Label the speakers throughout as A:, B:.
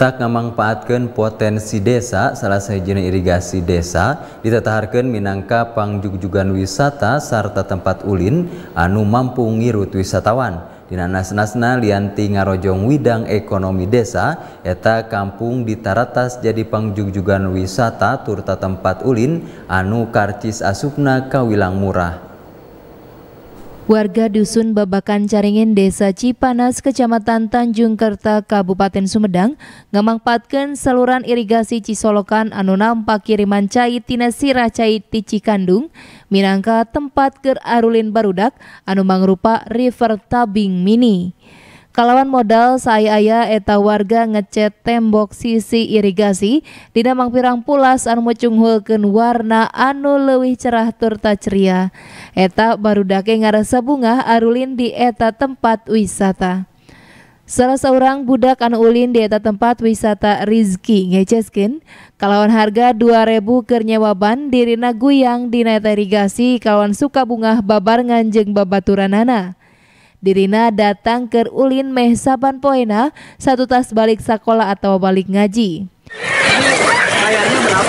A: Letak ngamangpaatkeun potensi desa salah sahijina irigasi desa ditataharkeun minangka pangjugjugan wisata sarta tempat ulin anu mampu ngirut wisatawan. Dina nasna lianti ngarojong widang ekonomi desa eta kampung ditaratas jadi pangjugjugan wisata turta tempat ulin anu karcis asupna kawilang murah.
B: Warga Dusun Babakan Caringin Desa Cipanas Kecamatan Tanjung Kerta Kabupaten Sumedang ngamangpaatkeun saluran irigasi Cisolokan anu nampa kiriman cai tina sirah cai ti Cikandung minangka tempat keur arulin barudak anu mangrupa river tabing mini. Kalawan modal saaya-aya eta warga ngecat tembok sisi irigasi dina mangpirang pulas anu mucunghulkeun warna anu leuwih cerah turta ceria. Eta barudake ngarasa bunga arulin di eta tempat wisata. Salah seorang budak anu ulin di eta tempat wisata Rizky ngeceskeun kalawan harga 2.000 keur nyewa ban dirina guyang dina eta irigasi kalawan suka bunga babarengan jeung babaturanana. Dirina datang ke ulin meh saban poena satu tas balik sekolah atau balik ngaji.
C: Ini bayarnya berapa?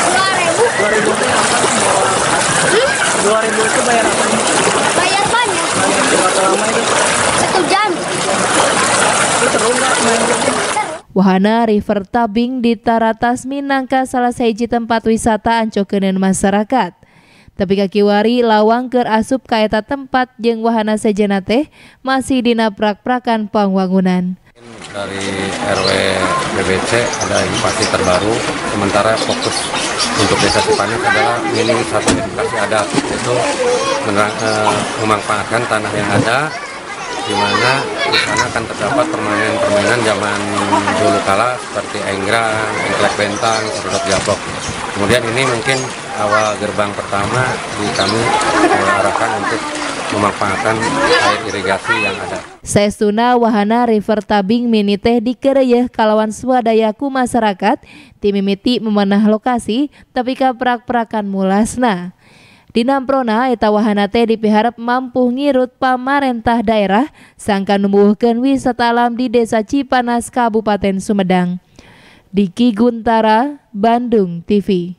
C: 2.000. 2.000 itu bayar apa?
D: Bayar banyak.
C: Berapa lama itu?
D: 1 jam.
C: Itu seru nggak main gitu?
B: Wahana river tabing di taratas minangka salah sahiji tempat wisata ancokeuneun masyarakat. Tapi kakiwari lawang keur asup ka eta tempat jeung wahana sejenna teh masih dina prak-prakan pangwangunan.
E: Dari RW BBC ada inovasi terbaru, sementara fokus untuk Desa Cipanas adalah ini satu edukasi adat, yaitu memanfaatkan tanah yang ada, di mana di sana akan terdapat permainan-permainan zaman dulu kala seperti enggrang, engklek bentang, sedot gablok. Kemudian ini mungkin awal gerbang pertama kami arahkan untuk memanfaatkan air irigasi yang ada.
B: Saestuna wahana river tabing mini teh dikeureuh kalawan swadaya ku masyarakat ti mimiti memanah lokasi tapi kaprak-prakan mulasna. Dinamprona eta wahana teh dipiharep mampu ngirut pamarentah daerah sangka numbuhkeun wisata alam di Desa Cipanas Kabupaten Sumedang. Diki Guntara, Bandung TV.